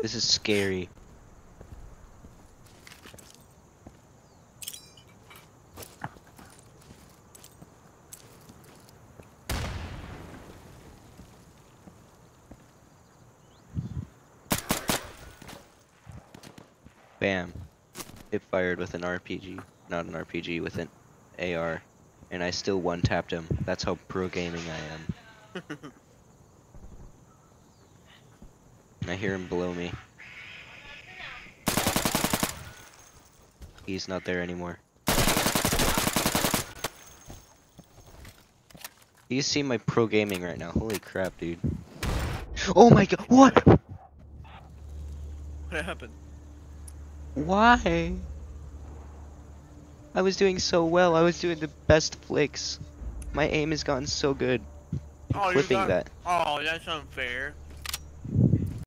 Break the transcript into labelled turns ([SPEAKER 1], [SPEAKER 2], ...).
[SPEAKER 1] This is scary. Bam. It fired with an RPG. Not an RPG, with an AR. And I still one-tapped him. That's how pro gaming I am. I hear him below me. He's not there anymore. You see my pro gaming right now. Holy crap, dude. Oh my god, what?
[SPEAKER 2] What happened?
[SPEAKER 1] Why? I was doing so well. I was doing the best flicks. My aim has gotten so good.
[SPEAKER 2] Oh,
[SPEAKER 1] Clipping that.
[SPEAKER 2] Oh, that's unfair.